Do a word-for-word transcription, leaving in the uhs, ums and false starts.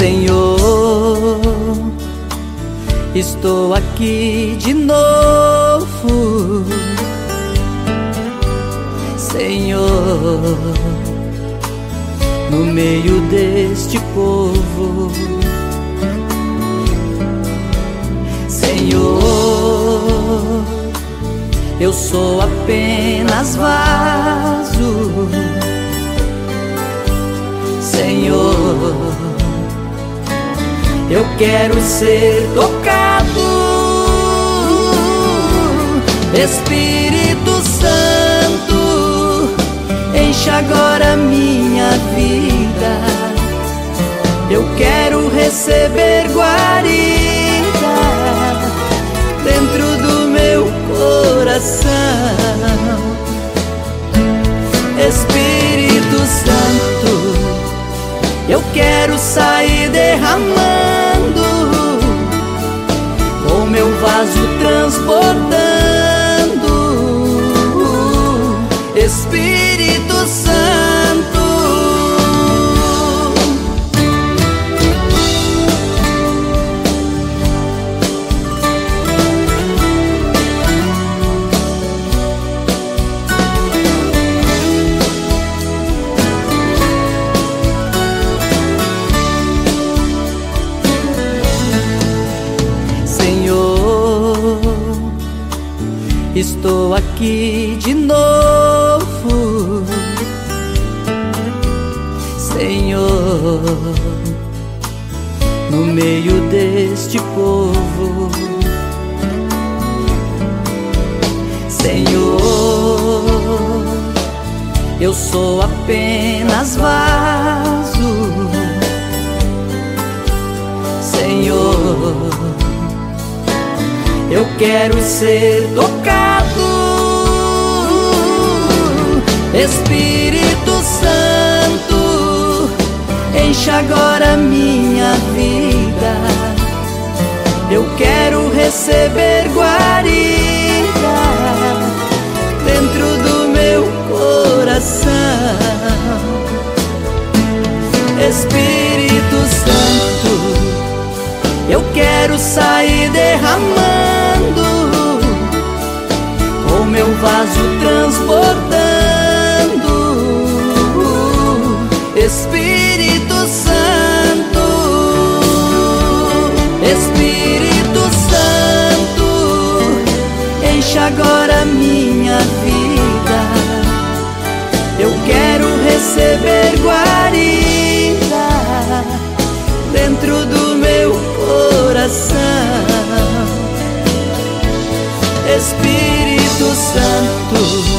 Senhor, estou aqui de novo. Senhor, no meio deste povo. Senhor, eu sou apenas vaso. Senhor, eu quero ser tocado. Espírito Santo, enche agora minha vida. Eu quero receber guarida dentro do meu coração. Espírito Santo, eu quero sair derramando, com meu vaso transbordando. Espírito Santo, estou aqui de novo. Senhor, no meio deste povo. Senhor, eu sou apenas vaso. Senhor, eu quero ser tocado. Espírito Santo, enche agora minha vida. Eu quero receber guarida dentro do meu coração. Espírito Santo, eu quero sair derramando, com meu vaso transbordando. Espírito Santo, Espírito Santo, enche agora minha vida. Eu quero receber guarida dentro do meu coração. Espírito Santo,